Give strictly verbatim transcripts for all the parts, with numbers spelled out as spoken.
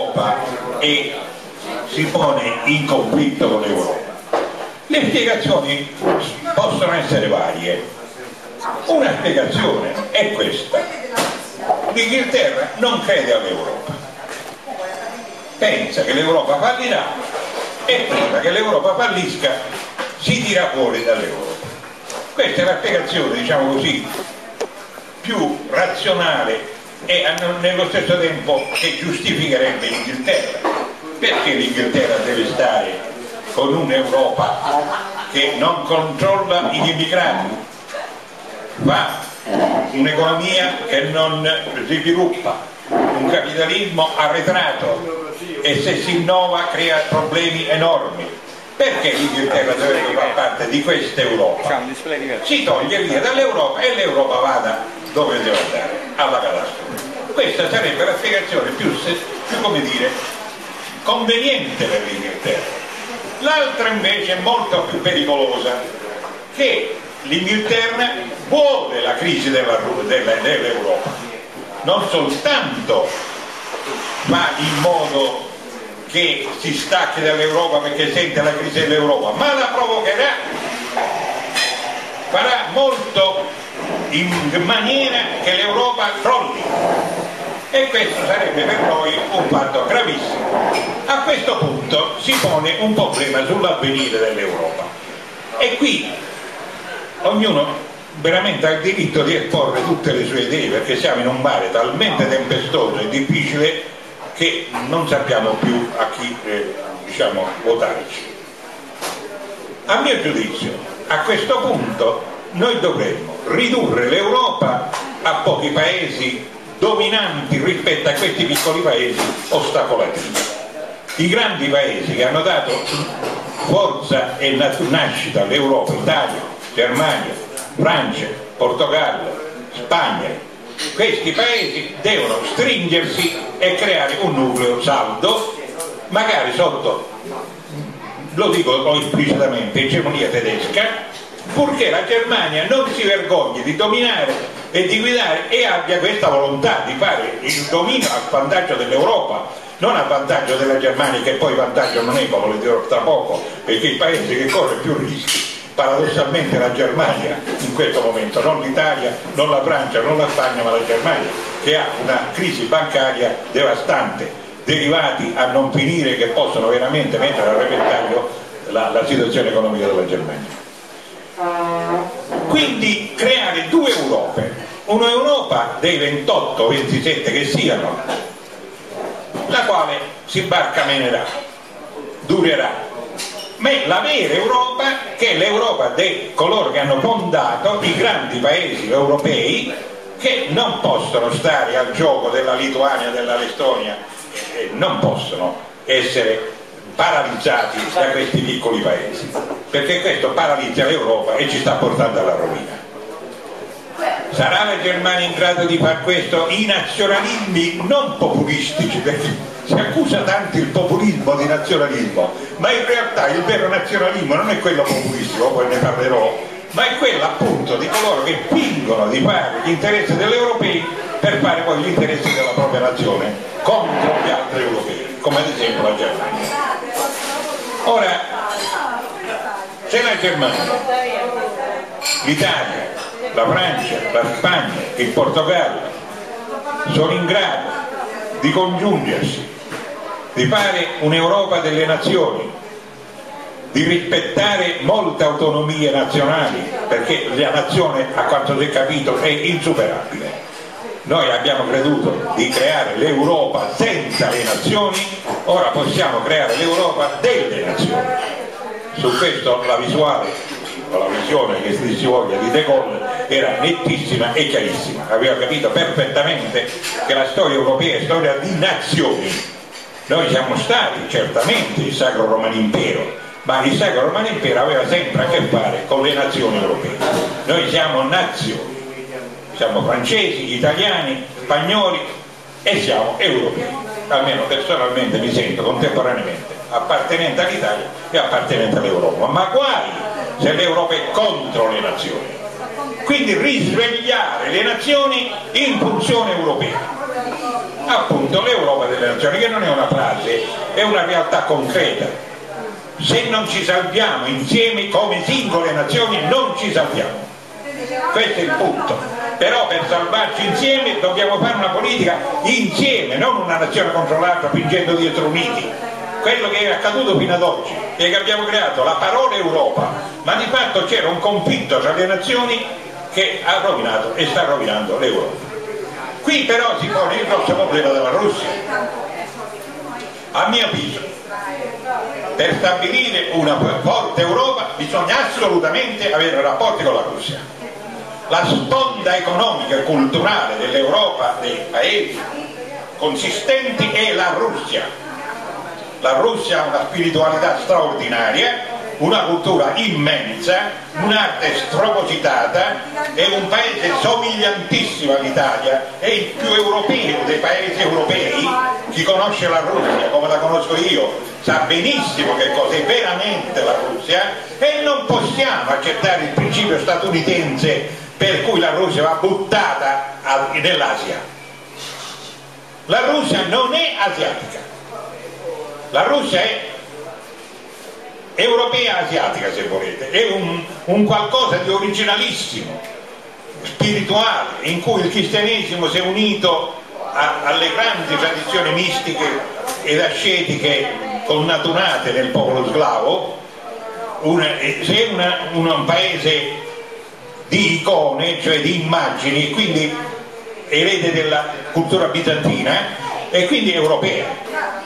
l'Europa e si pone in conflitto con l'Europa? Le spiegazioni possono essere varie. Una spiegazione è questa: l'Inghilterra non crede all'Europa, pensa che l'Europa fallirà e prima che l'Europa fallisca si tira fuori dall'Europa. Questa è la spiegazione, diciamo così, più razionale e nello stesso tempo che giustificherebbe l'Inghilterra. Perché l'Inghilterra deve stare con un'Europa che non controlla gli immigrati, fa un'economia che non sviluppa, un capitalismo arretrato e se si innova crea problemi enormi? Perché l'Inghilterra dovrebbe far parte di questa Europa? Si toglie via dall'Europa e l'Europa vada dove deve andare, alla catastrofe. Questa sarebbe la spiegazione più, più come dire, conveniente per l'Inghilterra. L'altra invece è molto più pericolosa, che l'Inghilterra vuole la crisi della, della, dell'Europa, non soltanto fa in modo che si stacchi dall'Europa perché sente la crisi dell'Europa, ma la provocherà, farà molto in maniera che l'Europa crolli, e questo sarebbe per noi un fatto gravissimo. A questo punto si pone un problema sull'avvenire dell'Europa e qui ognuno veramente ha il diritto di esporre tutte le sue idee, perché siamo in un mare talmente tempestoso e difficile che non sappiamo più a chi eh, diciamo, votarci. A mio giudizio, a questo punto noi dovremmo ridurre l'Europa a pochi paesi dominanti rispetto a questi piccoli paesi ostacolativi. I grandi paesi che hanno dato forza e nascita all'Europa, Italia, Germania, Francia, Portogallo, Spagna, questi paesi devono stringersi e creare un nucleo saldo, magari sotto, lo dico esplicitamente, egemonia tedesca, purché la Germania non si vergogni di dominare e di guidare e abbia questa volontà di fare il dominio a vantaggio dell'Europa, non a vantaggio della Germania, che poi vantaggio non è, come lo dirò tra poco, perché il paese che corre più rischi paradossalmente la Germania in questo momento, non l'Italia, non la Francia, non la Spagna, ma la Germania, che ha una crisi bancaria devastante, derivati a non finire, che possono veramente mettere a repentaglio la, la situazione economica della Germania. Quindi creare due Europe, un'Europa dei ventotto ventisette che siano, la quale si barcamenerà, durerà, ma la vera Europa, che è l'Europa di coloro che hanno fondato i grandi paesi europei, che non possono stare al gioco della Lituania, della Lettonia, eh, non possono essere paralizzati da questi piccoli paesi, perché questo paralizza l'Europa e ci sta portando alla rovina. Sarà la Germania in grado di far questo? I nazionalismi non populistici, perché si accusa tanto il populismo di nazionalismo, ma in realtà il vero nazionalismo non è quello populistico, poi ne parlerò, ma è quello appunto di coloro che fingono di fare gli interessi degli europei per fare poi gli interessi della propria nazione contro gli altri europei, come ad esempio la Germania. Ora, se la Germania, l'Italia, la Francia, la Spagna, il Portogallo sono in grado di congiungersi, di fare un'Europa delle nazioni, di rispettare molte autonomie nazionali, perché la nazione, a quanto si è capito, è insuperabile. Noi abbiamo creduto di creare l'Europa senza le nazioni, ora possiamo creare l'Europa delle nazioni. Su questo la visuale, o la visione che si voglia di De Gaulle, era nettissima e chiarissima, aveva capito perfettamente che la storia europea è storia di nazioni. Noi siamo stati certamente il Sacro Romano Impero, ma il Sacro Romano Impero aveva sempre a che fare con le nazioni europee. Noi siamo nazioni, siamo francesi, italiani, spagnoli e siamo europei, almeno personalmente mi sento contemporaneamente appartenente all'Italia e appartenente all'Europa, ma guai se l'Europa è contro le nazioni. Quindi risvegliare le nazioni in funzione europea, appunto appunto l'Europa delle nazioni, che non è una frase, è una realtà concreta. Se non ci salviamo insieme come singole nazioni non ci salviamo, questo è il punto. Però per salvarci insieme dobbiamo fare una politica insieme, non una nazione contro l'altra fingendo di essere uniti. Quello che è accaduto fino ad oggi è che abbiamo creato la parola Europa, ma di fatto c'era un conflitto tra le nazioni che ha rovinato e sta rovinando l'Europa. Qui però si pone il grosso problema della Russia. A mio avviso, per stabilire una forte Europa bisogna assolutamente avere rapporti con la Russia. La sponda economica e culturale dell'Europa, dei paesi consistenti, è la Russia. La Russia ha una spiritualità straordinaria, una cultura immensa, un'arte spropositata, è un paese somigliantissimo all'Italia, è il più europeo dei paesi europei. Chi conosce la Russia come la conosco io sa benissimo che cos'è veramente la Russia, e non possiamo accettare il principio statunitense per cui la Russia va buttata nell'Asia. La Russia non è asiatica, la Russia è europea asiatica, se volete, è un, un qualcosa di originalissimo, spirituale, in cui il cristianesimo si è unito a, alle grandi tradizioni mistiche ed ascetiche connaturate nel popolo slavo. Una, se è una, un paese di icone, cioè di immagini, quindi erede della cultura bizantina e quindi europea,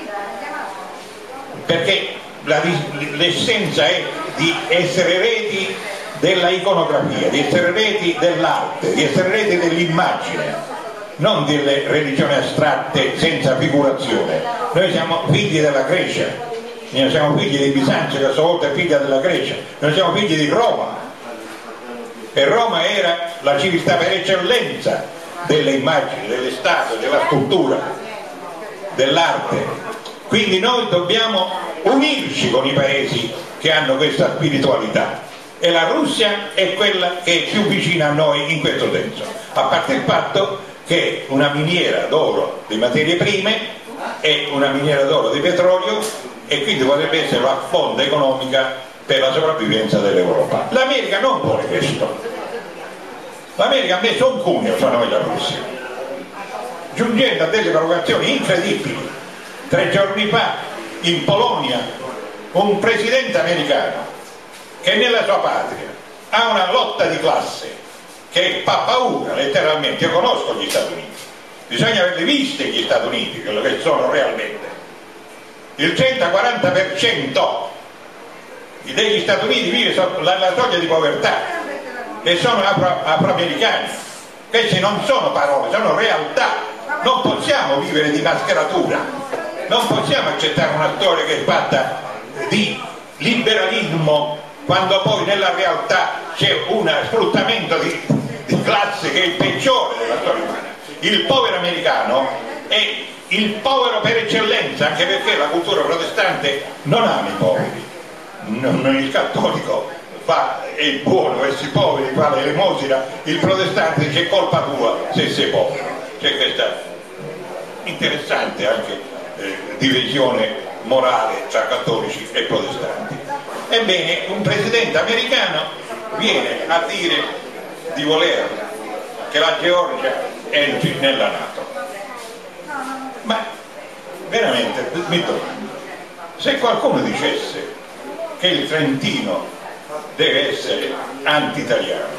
perché l'essenza è di essere eredi della iconografia, di essere eredi dell'arte, di essere eredi dell'immagine, non delle religioni astratte senza figurazione. Noi siamo figli della Grecia, noi siamo figli di Bisanzio, che a sua volta è figlia della Grecia, noi siamo figli di Roma, e Roma era la civiltà per eccellenza delle immagini, delle statue, della scultura, dell'arte. Quindi noi dobbiamo unirci con i paesi che hanno questa spiritualità, e la Russia è quella che è più vicina a noi in questo senso, a parte il fatto che una miniera d'oro di materie prime è una miniera d'oro di petrolio, e quindi potrebbe essere la fonte economica per la sopravvivenza dell'Europa. L'America non vuole questo. L'America ha messo un cuneo fra noi e la Russia, giungendo a delle provocazioni incredibili. Tre giorni fa in Polonia un presidente americano che nella sua patria ha una lotta di classe che fa paura letteralmente. Io conosco gli Stati Uniti, bisogna averli visti gli Stati Uniti, quello che sono realmente. Il trenta quaranta per cento degli Stati Uniti vive sotto la, la soglia di povertà e sono afro, afroamericani. Queste non sono parole, sono realtà. Non possiamo vivere di mascheratura, non possiamo accettare una storia che è fatta di liberalismo quando poi nella realtà c'è un sfruttamento di, di classe che è il peggiore della storia umana. Il povero americano è il povero per eccellenza, anche perché la cultura protestante non ama i poveri, non, il cattolico fa, è il buono verso i poveri, fa l'elemosina, il protestante dice colpa tua se sei povero. C'è questa interessante anche eh, divisione morale tra cattolici e protestanti. Ebbene, un presidente americano viene a dire di voler che la Georgia entri nella NATO. Ma veramente mi domando, se qualcuno dicesse che il Trentino deve essere anti-italiano,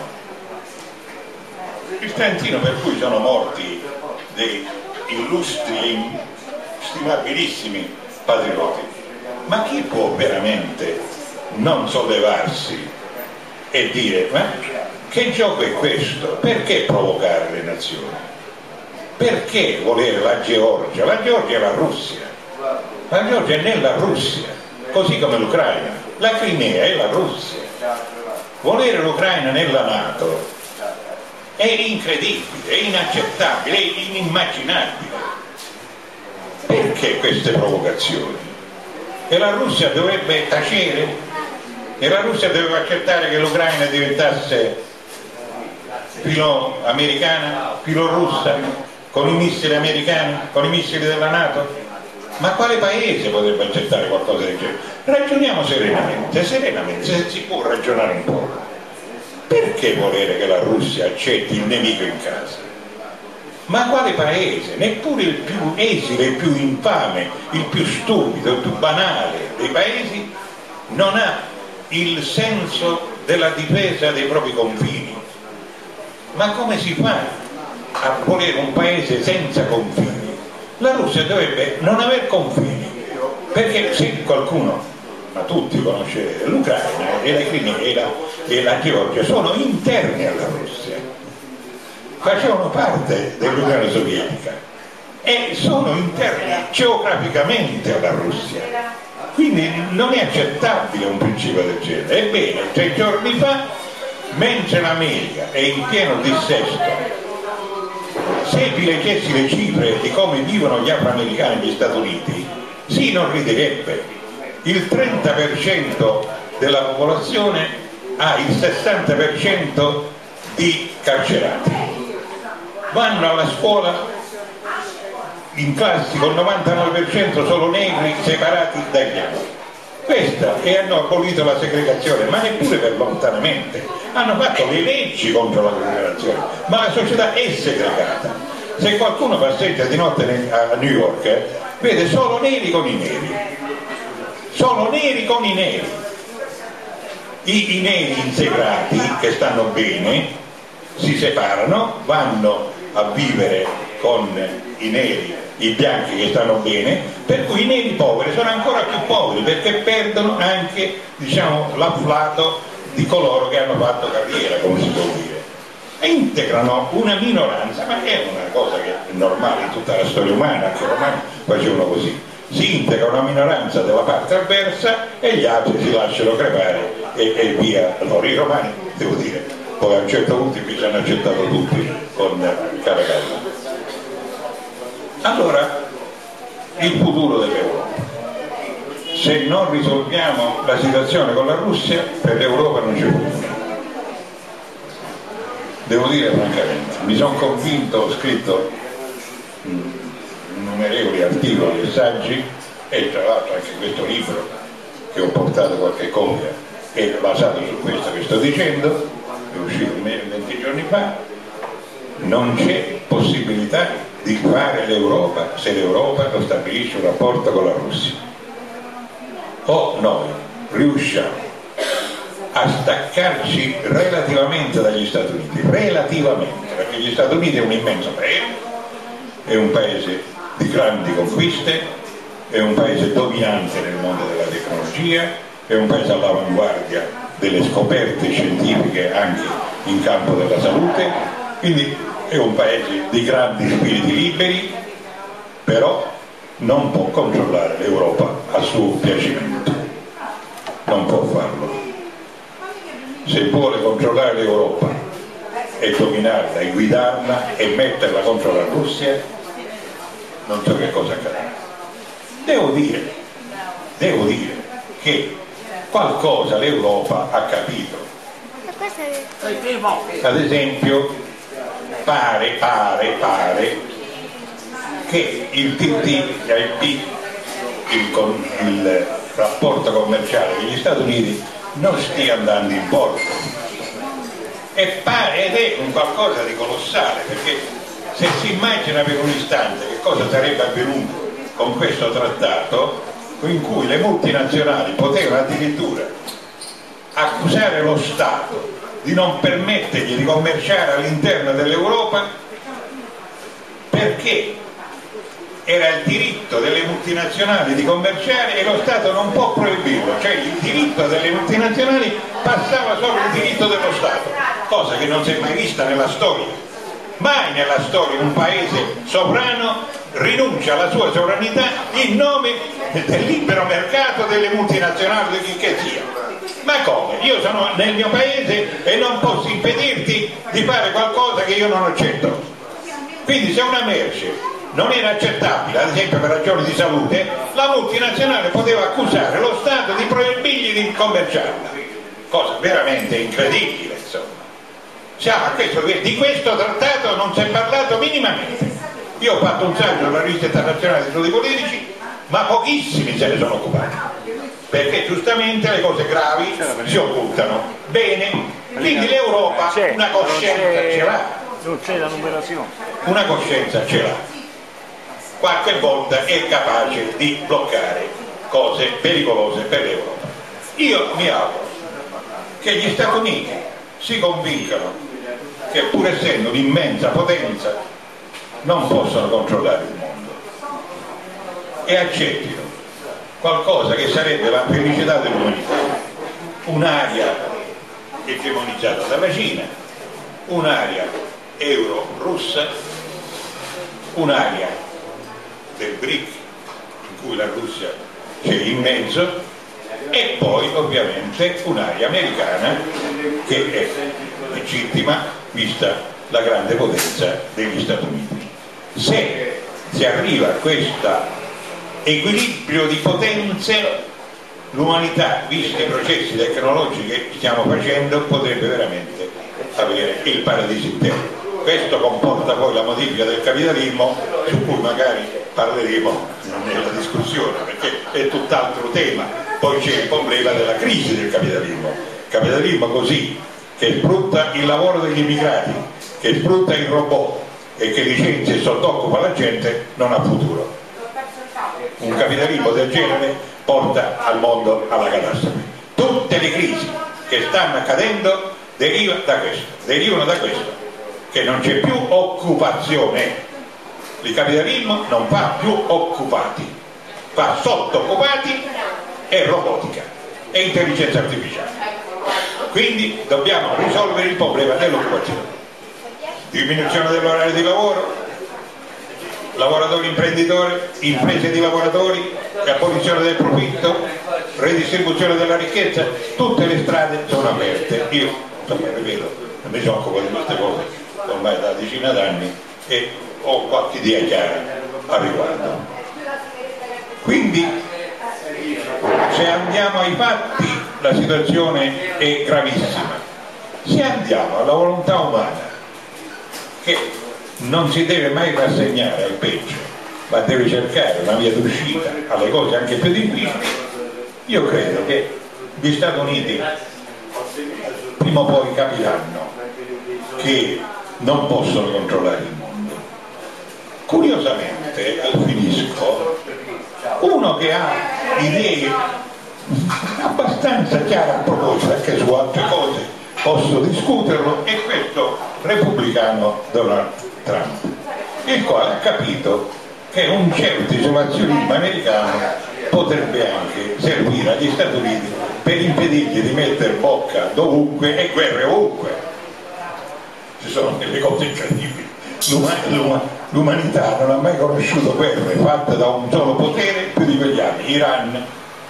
il Trentino per cui sono morti dei illustri e stimabilissimi patrioti, ma chi può veramente non sollevarsi e dire ma che gioco è questo? Perché provocare le nazioni? Perché volere la Georgia? La Georgia è la Russia, la Georgia è nella Russia, così come l'Ucraina, la Crimea è la Russia. Volere l'Ucraina nella NATO è incredibile, è inaccettabile, è inimmaginabile. Perché queste provocazioni? E la Russia dovrebbe tacere? E la Russia doveva accettare che l'Ucraina diventasse filo americana, filo russa? con i missili americani, con i missili della NATO? Ma quale paese potrebbe accettare qualcosa del genere? Ragioniamo serenamente, serenamente, se si può ragionare un po'. Perché volere che la Russia accetti il nemico in casa? Ma quale paese? Neppure il più esile, il più infame, il più stupido, il più banale dei paesi non ha il senso della difesa dei propri confini. Ma come si fa a volere un paese senza confini? La Russia dovrebbe non aver confini, perché se qualcuno, ma tutti conoscete, l'Ucraina e la Crimea e la, e la Georgia sono interni alla Russia, facevano parte dell'Unione Sovietica e sono interni geograficamente alla Russia, quindi non è accettabile un principio del genere. Ebbene, tre giorni fa, mentre l'America è in pieno dissesto, se vi leggessi le cifre di come vivono gli afroamericani negli Stati Uniti, si inorridirebbe. Il trenta per cento della popolazione ha il sessanta per cento di carcerati. Vanno alla scuola in classi con il novantanove per cento solo negri separati dagli altri. Questa, e hanno abolito la segregazione, ma neppure per lontanamente. Hanno fatto le leggi contro la segregazione, ma la società è segregata. Se qualcuno passeggia di notte a New York, eh, vede solo neri con i neri, solo neri con i neri. I, i neri integrati che stanno bene si separano, vanno a vivere con i neri, i bianchi che stanno bene, per cui i neri poveri sono ancora più poveri perché perdono anche, diciamo, l'afflato di coloro che hanno fatto carriera, come si può dire, e integrano una minoranza, ma è una cosa che è normale in tutta la storia umana, anche i romani facevano così, si integra una minoranza della parte avversa e gli altri si lasciano crepare e, e via. Allora i romani, devo dire, poi a un certo punto invece hanno accettato tutti con Caracalla. Allora, il futuro dell'Europa. Se non risolviamo la situazione con la Russia, per l'Europa non c'è futuro. Devo dire francamente, mi sono convinto, ho scritto mh, innumerevoli articoli e saggi, e tra l'altro anche questo libro che ho portato qualche copia è basato su questo che sto dicendo, è uscito venti giorni fa. Non c'è possibilità di fare l'Europa se l'Europa non stabilisce un rapporto con la Russia. O noi riusciamo a staccarci relativamente dagli Stati Uniti, relativamente, perché gli Stati Uniti è un immenso paese, è un paese di grandi conquiste, è un paese dominante nel mondo della tecnologia, è un paese all'avanguardia delle scoperte scientifiche anche in campo della salute, quindi è un paese di grandi spiriti liberi, però non può controllare l'Europa a suo piacimento, non può farlo. Se vuole controllare l'Europa e dominarla e guidarla e metterla contro la Russia, non so che cosa accadrà. Devo dire, devo dire che qualcosa l'Europa ha capito. Ad esempio, pare, pare, pare che il T T I P, il, il rapporto commerciale degli Stati Uniti, non stia andando in porto, e pare, ed è un qualcosa di colossale, perché se si immagina per un istante che cosa sarebbe avvenuto con questo trattato, in cui le multinazionali potevano addirittura accusare lo Stato di non permettergli di commerciare all'interno dell'Europa perché era il diritto delle multinazionali di commerciare e lo Stato non può proibirlo, cioè il diritto delle multinazionali passava sopra il diritto dello Stato, cosa che non si è mai vista nella storia. Mai nella storia un paese sovrano rinuncia alla sua sovranità in nome del libero mercato delle multinazionali, di chi che sia. Ma come? Io sono nel mio paese e non posso impedirti di fare qualcosa che io non accetto. Quindi se una merce non era accettabile, ad esempio per ragioni di salute, la multinazionale poteva accusare lo Stato di proibirgli di commerciarla, cosa veramente incredibile, insomma. Siamo a questo, di questo trattato non si è parlato minimamente, Io ho fatto un saggio alla rivista internazionale di studi politici, ma pochissimi se ne sono occupati, perché giustamente le cose gravi si occultano. Bene, quindi l'Europa una coscienza ce l'ha. Non c'è la numerazione. Una coscienza ce l'ha. Qualche volta è capace di bloccare cose pericolose per l'Europa. Io mi auguro che gli Stati Uniti si convincano che pur essendo un'immensa potenza non possono controllare il mondo e accettino qualcosa che sarebbe la felicità dell'umanità, un'area egemonizzata dalla Cina, un'area euro-russa, un'area del B R I C in cui la Russia c'è in mezzo, e poi ovviamente un'area americana che è legittima vista la grande potenza degli Stati Uniti. Se si arriva a questo equilibrio di potenze, l'umanità, visti i processi tecnologici che stiamo facendo, potrebbe veramente avere il paradiso interno. Questo comporta poi la modifica del capitalismo, su cui magari parleremo nella discussione, perché è tutt'altro tema. Poi c'è il problema della crisi del capitalismo. Il capitalismo così, che sfrutta il lavoro degli immigrati, che sfrutta il robot e che licenzia e sottoccupa la gente, non ha futuro. Un capitalismo del genere porta al mondo alla catastrofe. Tutte le crisi che stanno accadendo derivano da questo, derivano da questo, che non c'è più occupazione. Il capitalismo non fa più occupati, fa sottooccupati e robotica e intelligenza artificiale. Quindi dobbiamo risolvere il problema dell'occupazione. Diminuzione dell'orario di lavoro, lavoratori imprenditori, imprese di lavoratori, abolizione del profitto, redistribuzione della ricchezza, tutte le strade sono aperte. Io, insomma, ripeto, mi occupo di queste cose ormai da decina d'anni e ho qualche idea chiara a riguardo. Quindi, se andiamo ai fatti, la situazione è gravissima. Se andiamo alla volontà umana, che non si deve mai rassegnare al peggio, ma deve cercare una via d'uscita alle cose anche più difficili, io credo che gli Stati Uniti prima o poi capiranno che non possono controllare il mondo. Curiosamente, al finisco, uno che ha idee abbastanza chiare a proposito, anche su altre cose posso discuterlo, è questo repubblicano Donald Trump, il quale ha capito che un certo isolazionismo americano potrebbe anche servire agli Stati Uniti per impedirgli di mettere bocca dovunque e guerre ovunque. Ci sono delle cose incredibili. L'umanità non ha mai conosciuto guerre fatte da un solo potere più di quegli anni: Iran,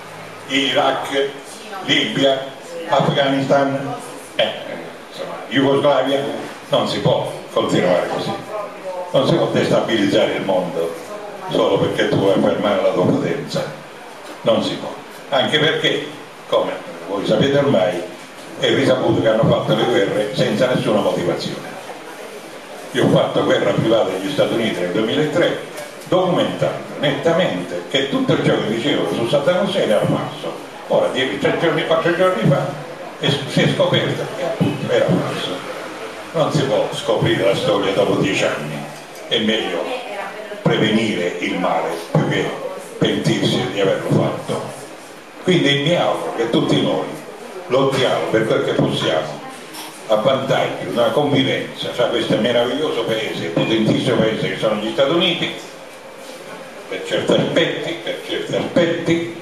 Iraq, Libia, Afghanistan, eh, insomma, Jugoslavia. Non si può continuare così, non si può destabilizzare il mondo solo perché tu vuoi fermare la tua potenza, non si può, anche perché, come voi sapete ormai, è risaputo che hanno fatto le guerre senza nessuna motivazione. Io ho fatto guerra privata negli Stati Uniti nel duemilatré, documentando nettamente che tutto ciò che dicevano su Saddam Hussein era falso. Ora, dieci, tre giorni, quattro giorni fa, si è scoperto che appunto era falso. Non si può scoprire la storia dopo dieci anni, è meglio prevenire il male più che pentirsi di averlo fatto. Quindi mi auguro che tutti noi lottiamo per quel che possiamo a vantaggio di una convivenza tra questo meraviglioso paese, potentissimo paese che sono gli Stati Uniti, per certi aspetti, per certi aspetti,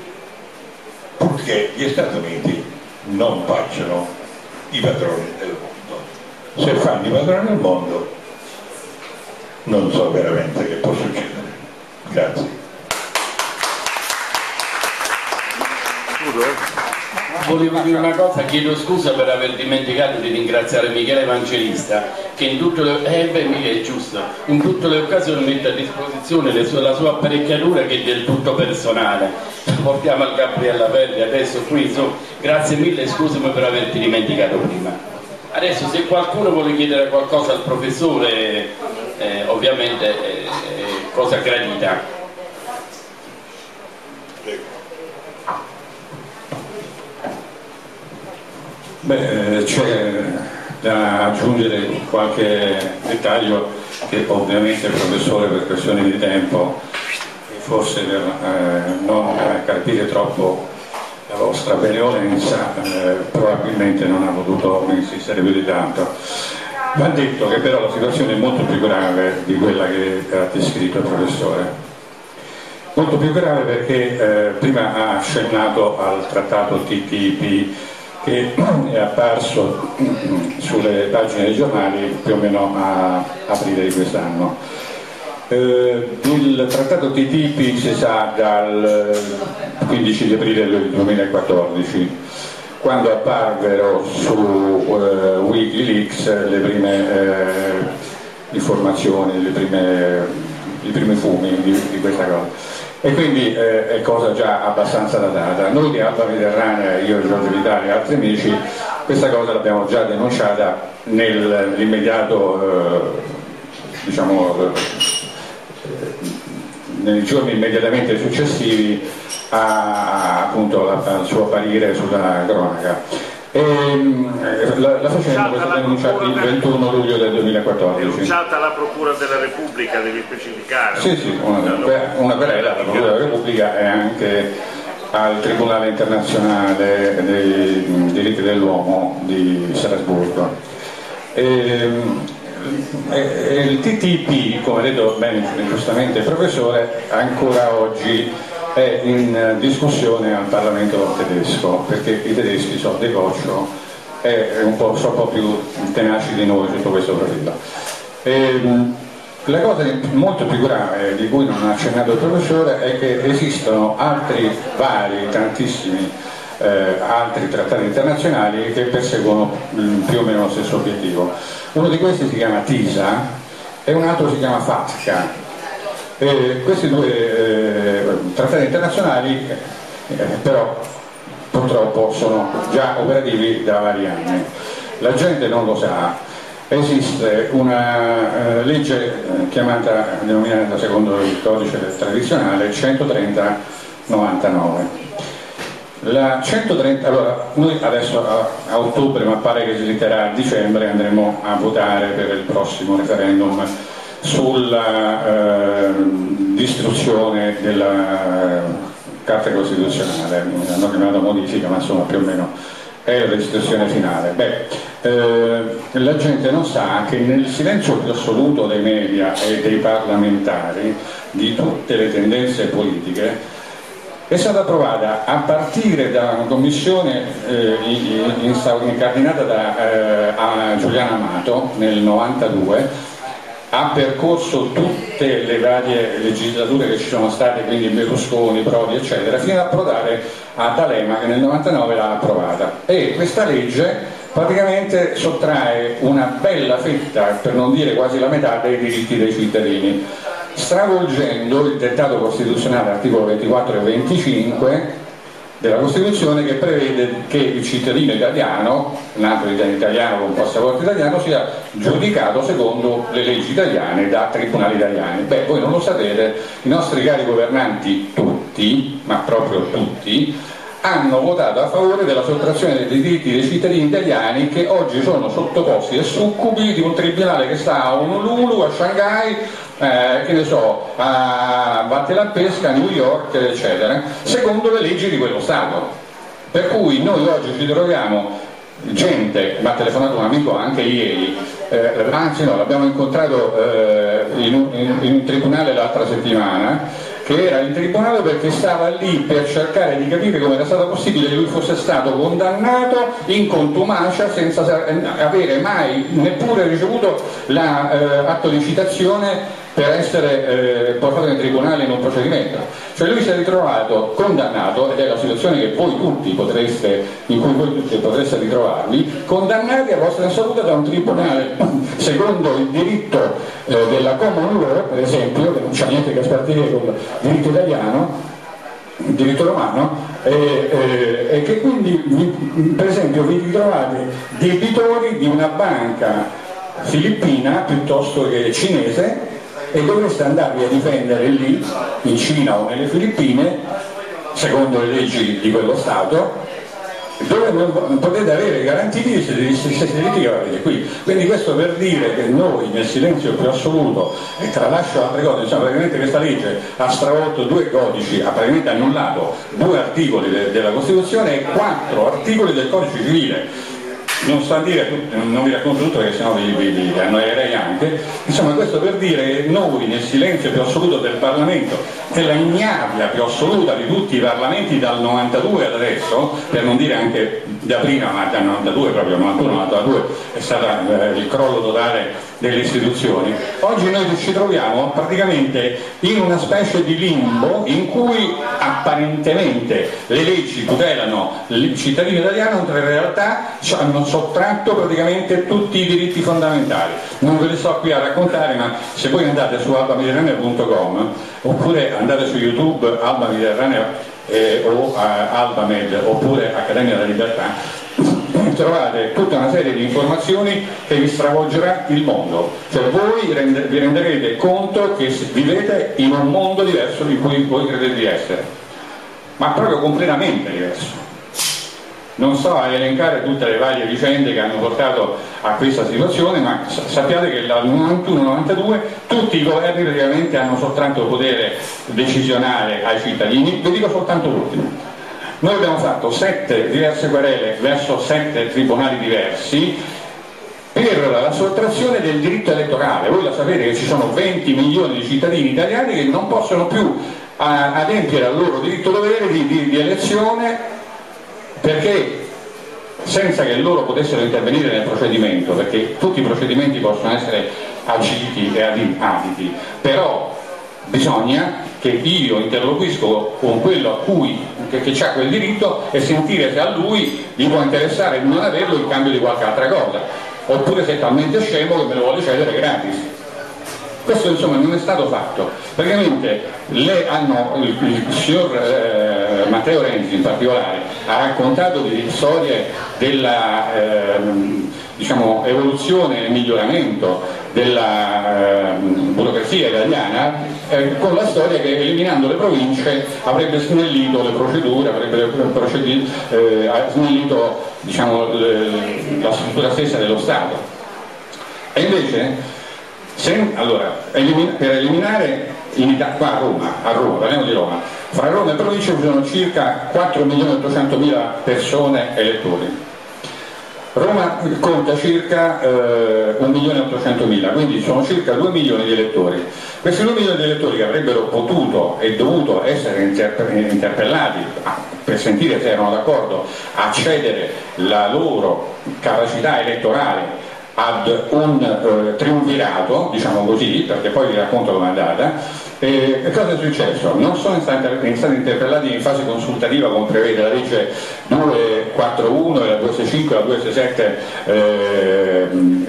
purché gli Stati Uniti non facciano i padroni del mondo. Se fanno i padroni del mondo, non so veramente che può succedere. Grazie. Volevo dire una cosa, chiedo scusa per aver dimenticato di ringraziare Michele Evangelista, che in tutte le, eh beh, Michele, è giusto, in tutte le occasioni mette a disposizione le sue, la sua apparecchiatura, che è del tutto personale. Portiamo al Gabriella Verdi adesso qui, insomma, grazie mille, scusami per averti dimenticato prima. Adesso se qualcuno vuole chiedere qualcosa al professore, eh, ovviamente eh, cosa gradita. Beh, c'è da aggiungere qualche dettaglio che ovviamente il professore, per questioni di tempo e forse per eh, non capire troppo la vostra benevolenza, eh, probabilmente non ha potuto insistere più di tanto. Va detto che però la situazione è molto più grave di quella che ha descritto il professore. Molto più grave perché eh, prima ha accennato al trattato T T I P che è apparso sulle pagine dei giornali più o meno a aprile di quest'anno. Eh, il trattato T T I P si sa dal quindici di aprile del duemilaquattordici, quando apparvero su eh, Wikileaks le prime eh, informazioni, le prime, i primi fumi di, di questa cosa. E quindi eh, è cosa già abbastanza datata. Noi di Alba Mediterranea, io, Giorgio Vitale e altri amici, questa cosa l'abbiamo già denunciata nell'immediato, eh, diciamo, eh, nei giorni immediatamente successivi a, appunto, la, al suo apparire sulla cronaca. E, la, la faccenda è stata denunciata il ventuno luglio del duemilaquattordici. Denunciata alla Procura della Repubblica, devi specificare. Sì, sì, una, una querela alla Procura della Repubblica e anche al Tribunale internazionale dei diritti dell'uomo di Strasburgo. E, e, il T T I P, come ha detto bene giustamente il professore, ancora oggi è in discussione al Parlamento tedesco, perché i tedeschi sono dei coccio e un po', sono un po' più tenaci di noi sotto questo profilo. E, la cosa molto più grave di cui non ha accennato il professore è che esistono altri vari, tantissimi eh, altri trattati internazionali che perseguono mh, più o meno lo stesso obiettivo. Uno di questi si chiama TISA e un altro si chiama FATCA. E questi due eh, trattati internazionali eh, però purtroppo sono già operativi da vari anni. La gente non lo sa, esiste una eh, legge eh, chiamata, denominata secondo il codice tradizionale, centotrenta novantanove. La centotrenta, allora, noi adesso a, a ottobre, ma pare che si sliccherà a dicembre, andremo a votare per il prossimo referendum sulla eh, distruzione della Carta Costituzionale, hanno chiamato modifica, ma insomma più o meno è la distruzione finale. Beh, eh, la gente non sa che nel silenzio più assoluto dei media e dei parlamentari, di tutte le tendenze politiche, è stata approvata a partire da una commissione eh, incardinata da eh, a Giuliano Amato nel novantadue, ha percorso tutte le varie legislature che ci sono state, quindi Berlusconi, Prodi eccetera, fino ad approdare a D'Alema che nel novantanove l'ha approvata. E questa legge praticamente sottrae una bella fetta, per non dire quasi la metà, dei diritti dei cittadini, stravolgendo il dettato costituzionale articolo ventiquattro e venticinque della Costituzione, che prevede che il cittadino italiano, nato italiano con passaporto italiano, sia giudicato secondo le leggi italiane da tribunali italiani. Beh, voi non lo sapete, i nostri cari governanti tutti, ma proprio tutti, hanno votato a favore della sottrazione dei diritti dei cittadini italiani, che oggi sono sottoposti e succubi di un tribunale che sta a Honolulu, a Shanghai, eh, che ne so, a Vattelampesca, a New York, eccetera, secondo le leggi di quello Stato. Per cui noi oggi ci troviamo gente, mi ha telefonato un amico anche ieri, eh, anzi no, l'abbiamo incontrato eh, in, un, in, in un tribunale l'altra settimana, che era in tribunale perché stava lì per cercare di capire come era stato possibile che lui fosse stato condannato in contumacia senza avere mai neppure ricevuto l'atto eh, di citazione per essere eh, portato in tribunale in un procedimento. Cioè lui si è ritrovato condannato, ed è la situazione che voi tutti potreste, in cui voi tutti potreste ritrovarvi, condannati a vostra insaluta da un tribunale secondo il diritto eh, della common law, per esempio, che non c'ha niente che spartire con il diritto italiano, il diritto romano, e, e, e che quindi per esempio vi ritrovate debitori di una banca filippina piuttosto che cinese, e dovreste andarvi a difendere lì, in Cina o nelle Filippine, secondo le leggi di quello Stato, dove non potete avere garantiti gli stessi diritti che avete qui. Quindi questo per dire che noi nel silenzio più assoluto, e tralascio altre cose, insomma, praticamente questa legge ha stravolto due codici, ha praticamente annullato due articoli de della Costituzione e quattro articoli del Codice Civile. Non sto a dire, non vi racconto tutto perché sennò vi, vi, vi annoierei anche, insomma questo per dire che noi nel silenzio più assoluto del Parlamento, nella ignavia più assoluta di tutti i Parlamenti dal novantadue ad adesso, per non dire anche da prima, ma dal novantadue proprio, novantuno novantadue è stato eh, il crollo totale delle istituzioni, oggi noi ci troviamo praticamente in una specie di limbo in cui apparentemente le leggi tutelano il cittadino italiano, mentre in realtà hanno sottratto praticamente tutti i diritti fondamentali. Non ve li sto qui a raccontare, ma se voi andate su alba mediterranea punto com oppure andate su YouTube Alba Mediterranea eh, o eh, Albamed oppure Accademia della Libertà, trovate tutta una serie di informazioni che vi stravolgerà il mondo, cioè voi rende, vi renderete conto che vivete in un mondo diverso di cui voi credete di essere, ma proprio completamente diverso. Non sto a elencare tutte le varie vicende che hanno portato a questa situazione, ma sappiate che dal novantuno novantadue tutti i governi praticamente hanno sottratto potere decisionale ai cittadini. Vi dico soltanto l'ultimo. Noi abbiamo fatto sette diverse querele verso sette tribunali diversi per la sottrazione del diritto elettorale. Voi lo sapete che ci sono venti milioni di cittadini italiani che non possono più adempiere al loro diritto dovere di, di, di elezione, perché senza che loro potessero intervenire nel procedimento, perché tutti i procedimenti possono essere agiti e aditi, però bisogna che io interloquisco con quello a cui che, che ha quel diritto e sentire se a lui gli può interessare di non averlo in cambio di qualche altra cosa, oppure se è talmente scemo che me lo vuole cedere gratis. Questo insomma non è stato fatto. Praticamente le hanno, il, il signor eh, Matteo Renzi in particolare ha raccontato di storie della eh, diciamo, evoluzione e miglioramento della eh, burocrazia italiana, eh, con la storia che eliminando le province avrebbe snellito le procedure, avrebbe procedi, eh, snellito diciamo, le, la struttura stessa dello Stato. E invece Se, allora, elimina, per eliminare in Italia, qua a Roma, a Roma, parliamo di Roma, fra Roma e provincia ci sono circa quattro milioni e ottocentomila persone elettori. Roma conta circa eh, un milione e ottocentomila, quindi sono circa due milioni di elettori. Questi due milioni di elettori che avrebbero potuto e dovuto essere interpellati per sentire se erano d'accordo a cedere la loro capacità elettorale ad un eh, triumvirato, diciamo così, perché poi vi racconto com'è andata. E cosa è successo? Non sono stati, stati interpellati in fase consultativa come prevede la legge duecentoquarantuno, la duecentosessantacinque, la duecentosessantasette, eh,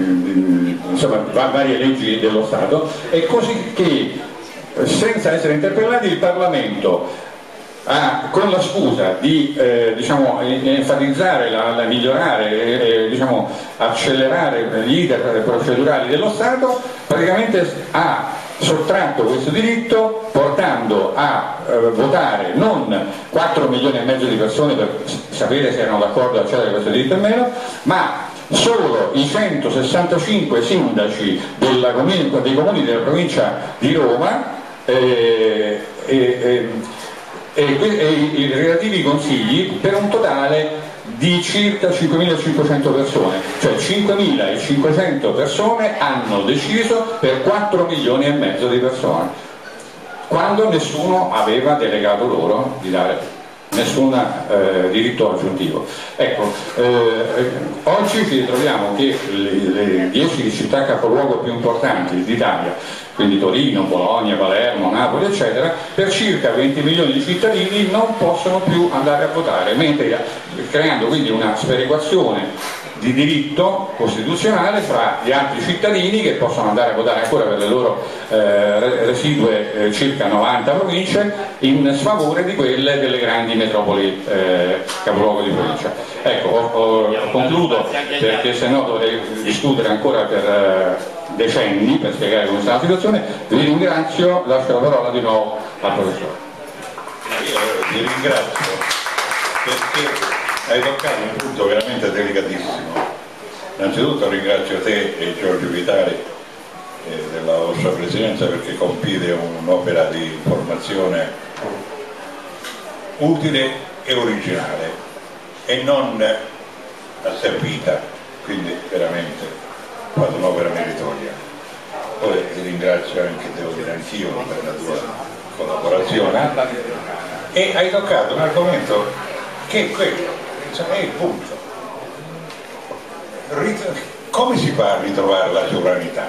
insomma varie leggi dello Stato, e così che senza essere interpellati il Parlamento Ah, con la scusa di eh, diciamo, enfatizzare, la, la migliorare, eh, diciamo, accelerare gli iter procedurali dello Stato, praticamente ha sottratto questo diritto portando a eh, votare non quattro milioni e mezzo di persone per sapere se erano d'accordo a cedere questo diritto o meno, ma solo i centosessantacinque sindaci della comuni, dei comuni della provincia di Roma eh, eh, eh, E, e i relativi consigli, per un totale di circa cinquemilacinquecento persone, cioè cinquemilacinquecento persone hanno deciso per quattro milioni e mezzo di persone, quando nessuno aveva delegato loro di dare nessun eh, diritto aggiuntivo. Ecco, eh, oggi ci ritroviamo che le dieci città capoluogo più importanti d'Italia, quindi Torino, Bologna, Palermo, Napoli eccetera, per circa venti milioni di cittadini non possono più andare a votare, mentre creando quindi una sperequazione di diritto costituzionale fra gli altri cittadini che possono andare a votare ancora per le loro eh, residue eh, circa novanta province in sfavore di quelle delle grandi metropoli eh, capoluogo di provincia. Ecco, ho, ho, concludo perché se no dovrei discutere ancora per eh, decenni per spiegare come sta la situazione. Vi ringrazio, lascio la parola di nuovo al professore. Io ti ringrazio perché hai toccato un punto veramente delicatissimo. Innanzitutto ringrazio te e Giorgio Vitali eh, della vostra presidenza perché compite un'opera di informazione utile e originale e non asservita, quindi veramente fate un'opera meritoria. Poi ti ringrazio anche, devo dire anch'io, per la tua collaborazione e hai toccato un argomento che è quello, è il punto. Come si fa a ritrovare la sovranità?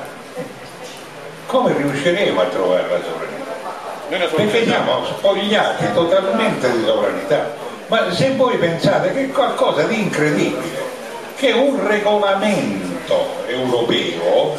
Come riusciremo a trovare la sovranità? Perché siamo spogliati totalmente di sovranità. Ma se voi pensate che è qualcosa di incredibile, che un regolamento europeo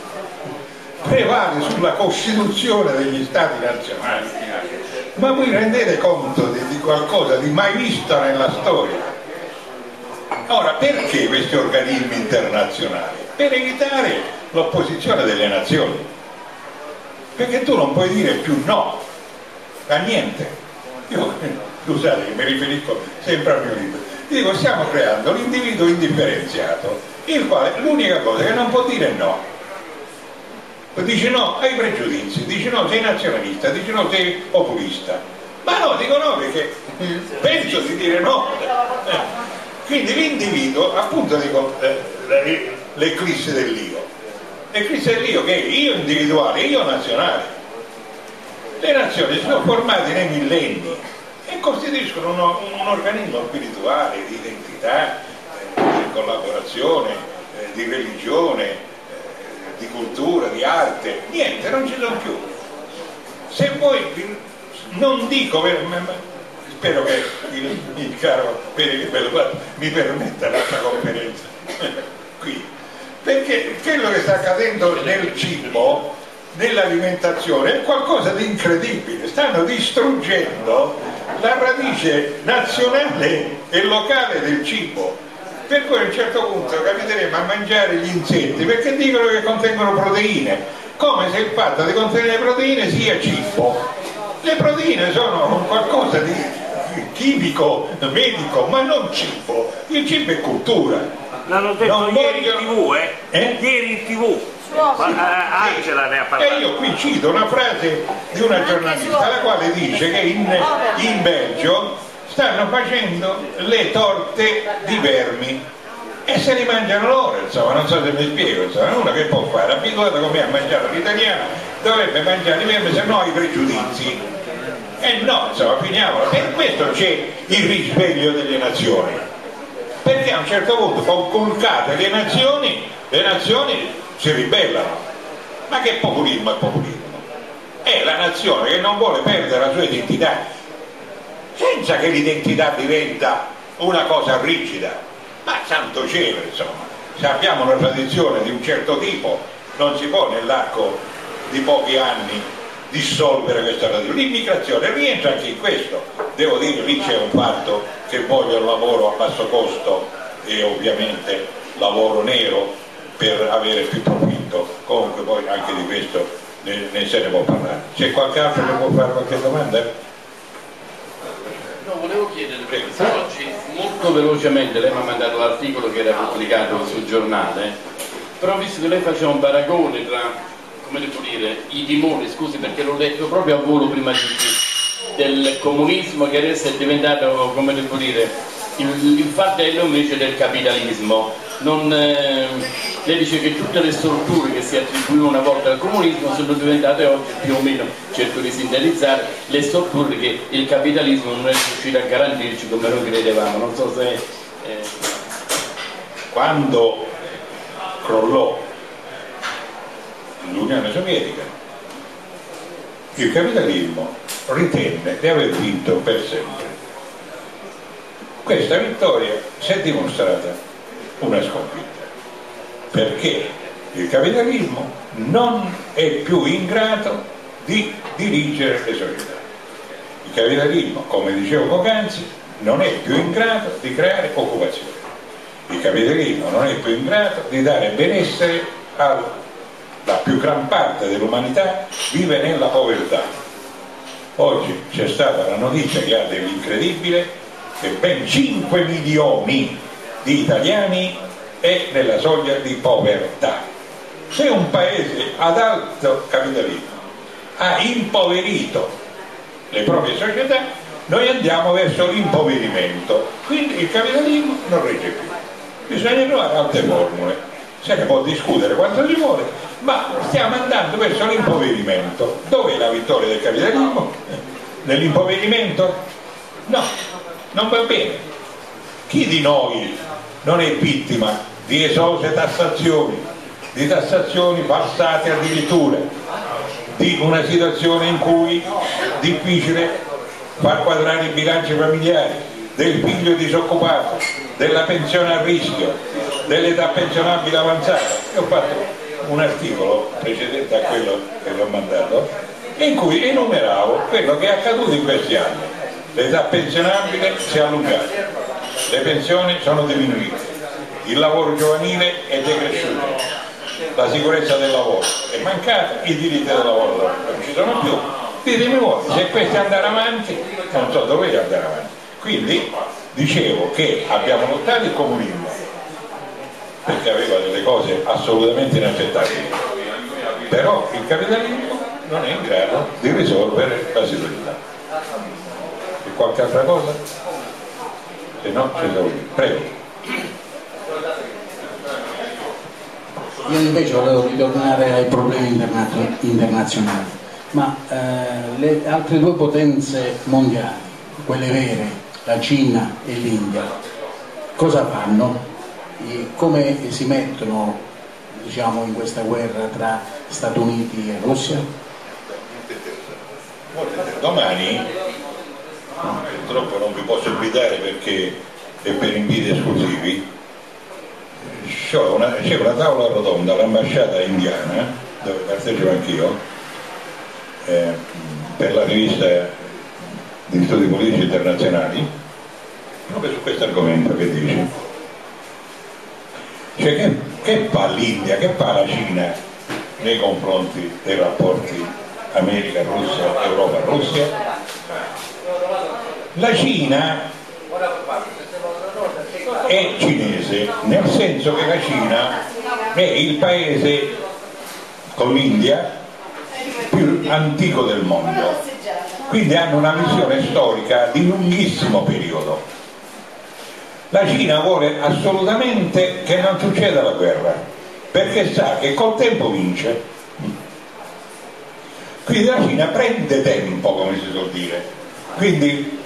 prevale sulla Costituzione degli Stati nazionali, ma voi rendete conto di, di qualcosa di mai visto nella storia? Ora, perché questi organismi internazionali? Per evitare l'opposizione delle nazioni, perché tu non puoi dire più no a niente. Io, scusate che mi riferisco sempre al mio libro, dico stiamo creando l'individuo indifferenziato, il quale l'unica cosa che non può dire è no. Dice no ai pregiudizi, dice no sei nazionalista, dice no sei populista, ma no, dico no perché penso di dire no. Eh. Quindi l'individuo, appunto dico eh, l'eclisse dell'io, l'eclisse dell'io che è io individuale, io nazionale. Le nazioni sono formate nei millenni e costituiscono uno, un organismo spirituale di identità, eh, di collaborazione, eh, di religione, eh, di cultura, di arte, niente, non ci sono più. Se voi, non dico, spero che il, il caro Peri mi permetta la sua conferenza qui, perché quello che sta accadendo nel cibo, nell'alimentazione, è qualcosa di incredibile. Stanno distruggendo la radice nazionale e locale del cibo, per cui a un certo punto capiteremo a mangiare gli insetti perché dicono che contengono proteine, come se il fatto di contenere proteine sia cibo. Le proteine sono qualcosa di chimico, medico, ma non cibo. Il cibo è cultura. L'hanno detto non ieri voglio... in tv, eh? eh? Ieri in tv. Ma, eh, Angela ne ha parlato. E io qui cito una frase di una giornalista la quale dice che in, in Belgio stanno facendo le torte di vermi e se li mangiano loro, insomma, non so se mi spiego, insomma, uno che può fare, abituato come a mangiare l'italiano, dovrebbe mangiare i vermi, se no ha i pregiudizi. E no, insomma, finiamola. Per questo c'è il risveglio delle nazioni, perché a un certo punto, conculcate le nazioni, le nazioni si ribellano. Ma che populismo è populismo? È la nazione che non vuole perdere la sua identità, senza che l'identità diventa una cosa rigida. Ma santo cielo, insomma, se abbiamo una tradizione di un certo tipo non si può nell'arco di pochi anni dissolvere questa tradizione. L'immigrazione rientra anche in questo. Devo dire, lì c'è un fatto che voglio il lavoro a basso costo e ovviamente lavoro nero per avere più profitto. Comunque poi anche di questo ne, ne se ne può parlare. C'è qualche altro che può fare qualche domanda? No, volevo chiedere, perché oggi molto velocemente lei mi ha mandato l'articolo che era pubblicato sul giornale, però visto che lei faceva un paragone tra, come devo dire, i timori, scusi perché l'ho letto proprio a volo prima di del comunismo che adesso è diventato, come devo dire, il, il fardello invece del capitalismo. Non, eh, lei dice che tutte le strutture che si attribuivano una volta al comunismo sono diventate oggi più o meno, cerco di sintetizzare, le strutture che il capitalismo non è riuscito a garantirci come noi credevamo. Non so se eh... quando crollò l'Unione Sovietica il capitalismo ritenne di aver vinto per sempre. Questa vittoria si è dimostrata una sconfitta, perché il capitalismo non è più in grado di dirigere le società. Il capitalismo, come dicevo poc'anzi, non è più in grado di creare occupazione. Il capitalismo non è più in grado di dare benessere alla più gran parte dell'umanità, vive nella povertà. Oggi c'è stata la notizia che ha dell'incredibile che ben cinque milioni di italiani è nella soglia di povertà. Se un paese ad alto capitalismo ha impoverito le proprie società, noi andiamo verso l'impoverimento, quindi il capitalismo non regge più. Bisogna trovare altre formule, se ne può discutere quanto si vuole, ma stiamo andando verso l'impoverimento. Dov'è la vittoria del capitalismo? Nell'impoverimento? No, non va bene. Chi di noi non è vittima di esose tassazioni, di tassazioni falsate addirittura, di una situazione in cui è difficile far quadrare i bilanci familiari, del figlio disoccupato, della pensione a rischio, dell'età pensionabile avanzata? Io ho fatto un articolo precedente a quello che vi ho mandato in cui enumeravo quello che è accaduto in questi anni. L'età pensionabile si è allungata, le pensioni sono diminuite, il lavoro giovanile è decresciuto, la sicurezza del lavoro è mancata, i diritti del lavoro non ci sono più. Ditemi voi, se questo è andare avanti, non so dove è andare avanti. Quindi dicevo che abbiamo lottato il comunismo perché aveva delle cose assolutamente inaccettabili, però il capitalismo non è in grado di risolvere la situazione. E qualche altra cosa? Se no ci sono. Prego. Io invece volevo ritornare ai problemi internazio- internazionali, ma eh, le altre due potenze mondiali, quelle vere, la Cina e l'India, cosa fanno? E come si mettono, diciamo, in questa guerra tra Stati Uniti e Russia? Domani, purtroppo non vi posso invitare perché è per inviti esclusivi, c'è una, c'è una tavola rotonda all'ambasciata indiana dove partecipo anch'io, eh, per la rivista di studi politici internazionali, proprio su questo argomento che dici. Cioè che, che fa l'India, che fa la Cina nei confronti dei rapporti America-Russia, Europa-Russia? La Cina è cinese, nel senso che la Cina è il paese con l'India più antico del mondo, quindi hanno una visione storica di lunghissimo periodo. La Cina vuole assolutamente che non succeda la guerra, perché sa che col tempo vince. Quindi la Cina prende tempo, come si suol dire, quindi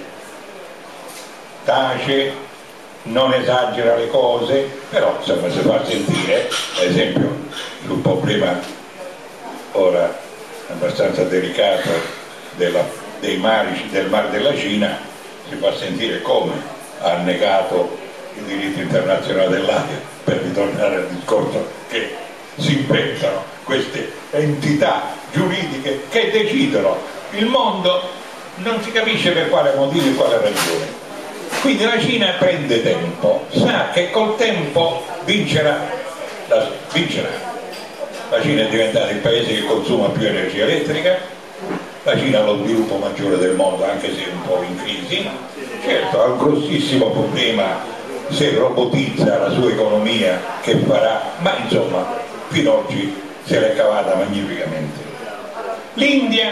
tace, non esagera le cose, però insomma si fa sentire, ad esempio sul problema ora abbastanza delicato della, dei mari, del Mar della Cina, si fa sentire come ha negato il diritto internazionale dell'aria, per ritornare al discorso che si inventano queste entità giuridiche che decidono il mondo, non si capisce per quale motivo e quale ragione. Quindi la Cina prende tempo, sa che col tempo vincerà la, vincerà. La Cina è diventata il paese che consuma più energia elettrica, la Cina ha lo sviluppo maggiore del mondo, anche se un po' in crisi. Certo, ha un grossissimo problema se robotizza la sua economia, che farà, ma insomma fino ad oggi se l'è cavata magnificamente. L'India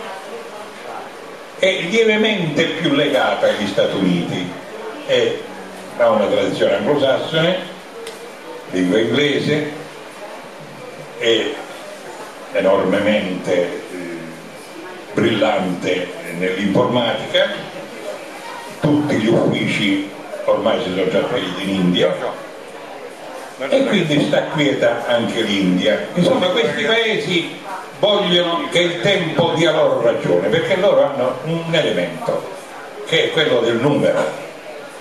è lievemente più legata agli Stati Uniti, è, ha una tradizione anglosassone, lingua inglese, è enormemente eh, brillante nell'informatica, tutti gli uffici ormai si sono già trasferiti in India e quindi sta quieta anche l'India. Insomma, questi paesi vogliono che il tempo dia loro ragione, perché loro hanno un elemento che è quello del numero.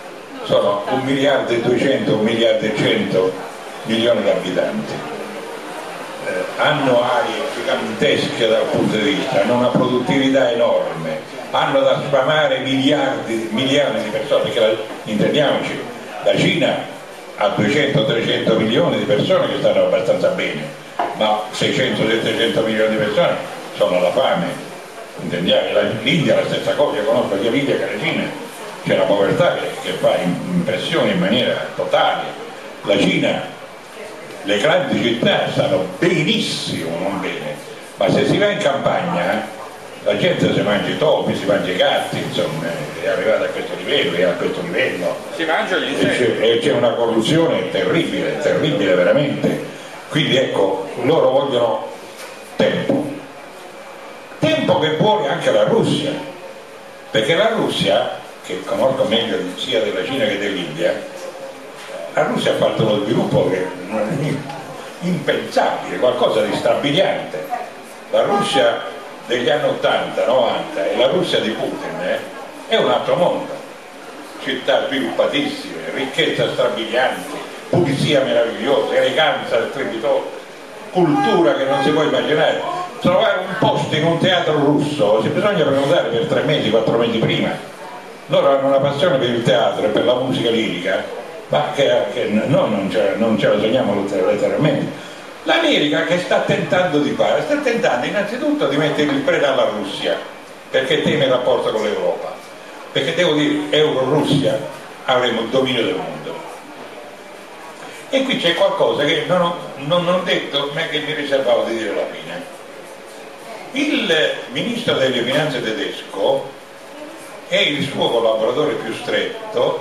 sono un miliardo e duecento, un miliardo e cento milioni di abitanti, eh, hanno aree gigantesche dal punto di vista, hanno una produttività enorme, hanno da sfamare miliardi, miliardi di persone, perché la, intendiamoci, la Cina ha duecento trecento milioni di persone che stanno abbastanza bene, ma seicento settecento milioni di persone sono alla fame, intendiamo, l'India è la stessa cosa, io conosco sia l'India che la Cina, c'è la povertà che, che fa impressione in maniera totale, la Cina, le grandi città stanno benissimo, non bene, ma se si va in campagna la gente si mangia i topi, si mangia i gatti, insomma, è arrivata a questo livello, è a questo livello. Si mangia gli insetti. E c'è una corruzione terribile, terribile veramente. Quindi ecco, loro vogliono tempo. Tempo che vuole anche la Russia, perché la Russia, che conosco meglio sia della Cina che dell'India, la Russia ha fatto uno sviluppo che non è impensabile, qualcosa di strabiliante. La Russia degli anni ottanta novanta e la Russia di Putin eh, è un altro mondo, città sviluppatissime, ricchezza strabiliante, pulizia meravigliosa, eleganza strepitosa, cultura che non si può immaginare. Trovare un posto in un teatro russo si bisogna prenotare per tre mesi, quattro mesi prima. Loro hanno una passione per il teatro e per la musica lirica, ma che, che noi non ce, non ce la sogniamo letteralmente. L'America che sta tentando di fare, sta tentando innanzitutto di mettere il freno alla Russia, perché teme il rapporto con l'Europa, perché devo dire, Euro-Russia avremo il dominio del mondo. E qui c'è qualcosa che non ho, non ho detto, ma che mi riservavo di dire alla fine. Il ministro delle finanze tedesco e il suo collaboratore più stretto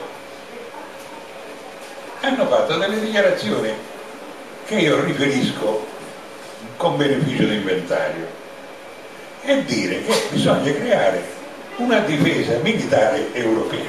hanno fatto delle dichiarazioni che io riferisco con beneficio di inventario, e dire che bisogna creare una difesa militare europea.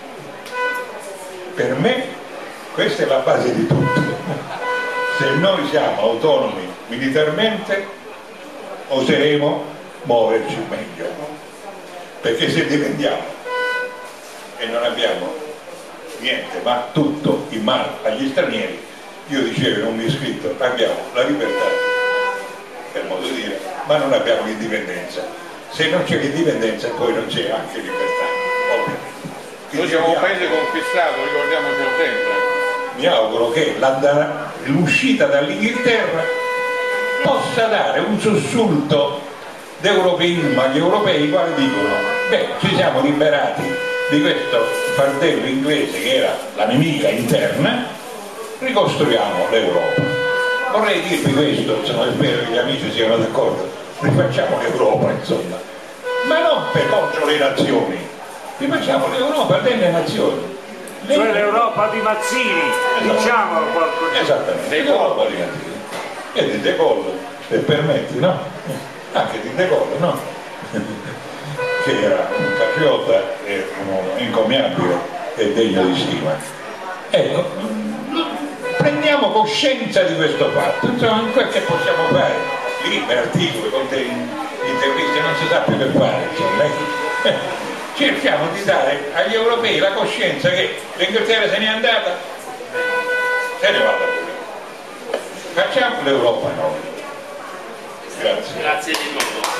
Per me questa è la base di tutto. Se noi siamo autonomi militarmente oseremo muoverci meglio, perché se dipendiamo e non abbiamo niente ma tutto in mano agli stranieri, io dicevo in un mio scritto, abbiamo la libertà, per modo di dire, ma non abbiamo l'indipendenza. Se non c'è l'indipendenza poi non c'è anche libertà, ovviamente. Noi siamo un paese conquistato, ricordiamoci sempre. Mi auguro che l'uscita dall'Inghilterra possa dare un sussulto d'europeismo agli europei, i quali dicono, beh, ci siamo liberati di questo fardello inglese che era la nemica interna, ricostruiamo l'Europa. Vorrei dirvi questo, insomma, spero che gli amici siano d'accordo, rifacciamo l'Europa, insomma, ma non per contro le nazioni, rifacciamo l'Europa delle nazioni. Le... Cioè l'Europa di Mazzini, diciamo qualcosa. Esattamente, l'Europa di Mazzini. E di De Gaulle, se permetti, no? Anche di De Gaulle, no? Che era un patriota e un uomo incommiabile e degno di stima. Ecco, prendiamo coscienza di questo fatto, insomma, quel che possiamo fare, liberi, articoli, con delle interviste, non si sa più che fare, insomma, eh, cerchiamo di dare agli europei la coscienza che l'Inghilterra se n'è andata, se ne vada pure. Facciamo l'Europa noi. Grazie. Grazie di nuovo.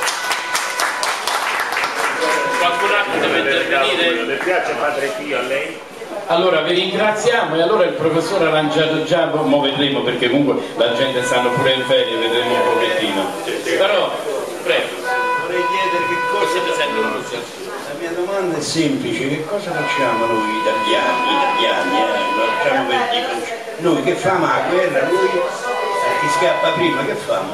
Qualcun altro deve intervenire? Le piace Padre Pio a lei? Allora vi ringraziamo, e allora il professore ha lanciato già, mo vedremo, perché comunque la gente stanno pure in ferie, vedremo un pochettino. Però, prego. Vorrei chiedere che cosa ti sente una La mia domanda è semplice, che cosa facciamo noi italiani, italiani, eh? Lo facciamo per i francesi. Noi che famo la guerra, noi chi scappa prima, che famo?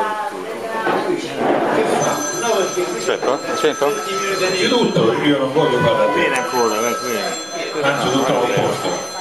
Che famo? No, perché aspetta, sento? Innanzitutto io non voglio parlare bene ancora, va bene. anzi tutto l'opposto,